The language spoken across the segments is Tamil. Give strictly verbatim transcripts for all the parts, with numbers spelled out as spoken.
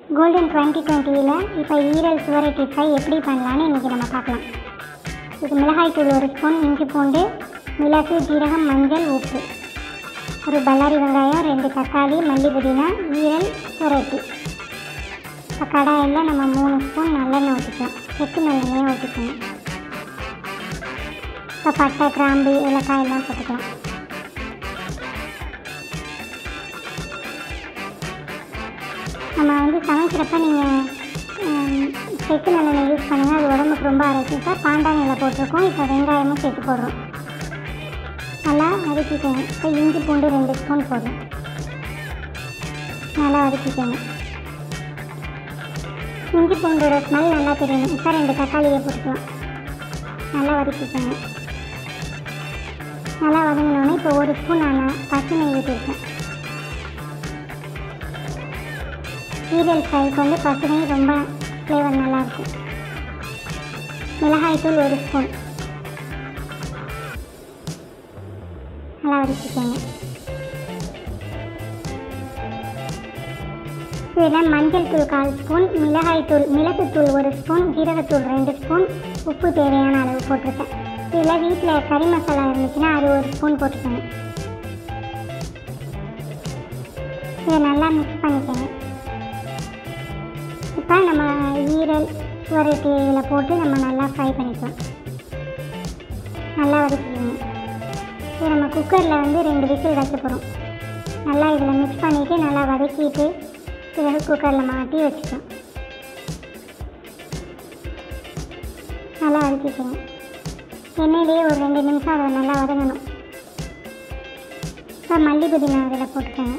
கோல்டன் டுவெண்ட்டி டுவெண்ட்டியில் இப்போ ஈரல் சுவரட்டி ஃப்ரை எப்படி பண்ணலான்னு இன்றைக்கி நம்ம பார்க்கலாம். இது மிளகாய் தூள் ஒரு ஸ்பூன், இஞ்சி பூண்டு, மிளகு, ஜீரகம், மஞ்சள், உப்பு, ஒரு பல்லாரி வெங்காயம், ரெண்டு தக்காளி, மல்லி, புதினா, ஈரல் சுவரட்டி. இப்போ கடாயில் நம்ம மூணு ஸ்பூன் நல்லெண்ணெய் ஊற்றிக்கலாம். செக்கு நல்லெண்ணெயை ஊற்றிக்கணும். இப்போ பட்டை, கிராம்பு, ஏலக்காய் எல்லாம் போட்டுக்கலாம். நம்ம வந்து சமைக்கிறப்ப நீங்கள் செக்கு நல்லெண்ணெய் யூஸ் பண்ணுங்கள், அது உடம்புக்கு ரொம்ப ஆரோக்கியம். சார் பாண்டான் இலை போட்டிருக்கோம். இப்போ வெங்காயமும் சேர்த்து போடுறோம். நல்லா வதக்கிக்கோங்க. இப்போ இஞ்சி பூண்டு ரெண்டு ஸ்பூன் போடுறோம். நல்லா வதக்கிக்கோங்க. இஞ்சி பூண்டோட ஸ்மெல் நல்லா தெரியணும். இப்போ ரெண்டு தக்காளியை போட்டுக்கலாம். நல்லா வதக்கிக்கோங்க. நல்லா வதங்கினோடனே இப்போ ஒரு ஸ்பூன் நான் பச்சை நெய் ஊற்றிருக்கேன். ஈரல் ஃப்ரைக்கு வந்து பச்சை நெய் ரொம்ப ஃப்ளேவர் நல்லாயிருக்கும். மிளகாய் தூள் ஒரு ஸ்பூன். நல்லா வதக்கிக்கோங்க. இதில் மஞ்சள் தூள் கால் ஸ்பூன், மிளகாய் தூள் மிளகுத்தூள் ஒரு ஸ்பூன், ஜீரகத்தூள் ரெண்டு ஸ்பூன், உப்பு தேவையான அளவு போட்டிருக்கேன். இதில் வீட்டில் கறி மசாலா இருந்துச்சுன்னா அது ஒரு ஸ்பூன் போட்டுக்கோங்க. இதை நல்லா மிக்ஸ் பண்ணிக்கோங்க. இப்போ நம்ம ஈரல் சுவரட்டி இதில் போட்டு நம்ம நல்லா ஃப்ரை பண்ணிக்கலாம். நல்லா வதக்கிக்கோங்க. இது நம்ம குக்கரில் வந்து ரெண்டு விசில் வைக்க போகிறோம். நல்லா இதில் மிக்ஸ் பண்ணிவிட்டு நல்லா வதக்கிட்டு பிறகு குக்கரில் மாட்டி வச்சுக்கலாம். நல்லா வதக்கிக்கோங்க. எண்ணெயிலேயே ஒரு ரெண்டு நிமிஷம் அதை நல்லா வதங்கணும். இப்போ மல்லி, புதினா அதில் போட்டுக்கோங்க.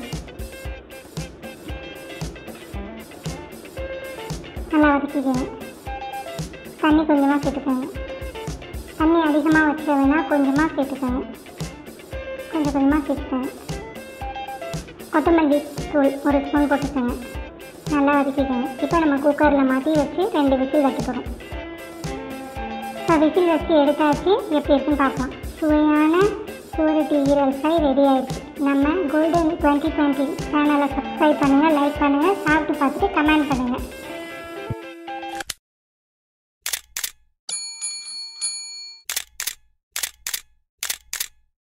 நல்லா வதக்கிக்கோங்க. தண்ணி கொஞ்சமாக சேர்த்துக்கோங்க. தண்ணி அதிகமாக வச்சுக்க வேணால் கொஞ்சமாக சேர்த்துக்கோங்க. கொஞ்சம் கொஞ்சமாக சேர்த்துக்கோங்க. கொத்தமல்லி தூள் ஒரு ஸ்பூன் போட்டுக்கோங்க. நல்லா வதக்கிக்கோங்க. இப்போ நம்ம குக்கரில் மாற்றி வச்சு ரெண்டு விசில் வைக்க போகிறோம். இப்போ விசில் வச்சு எடுத்தாச்சு. எப்படி இருக்குன்னு பார்க்கலாம். சுவையான சுவரட்டி ஈரல் ஃப்ரை ரெடி ஆகிடுச்சு. நம்ம கோல்டன் டுவெண்ட்டி டுவெண்ட்டி சேனலை சப்ஸ்கிரைப் பண்ணுங்கள், லைக் பண்ணுங்கள், சாப்பிட்டு பார்த்துட்டு கமெண்ட் பண்ணுங்கள்.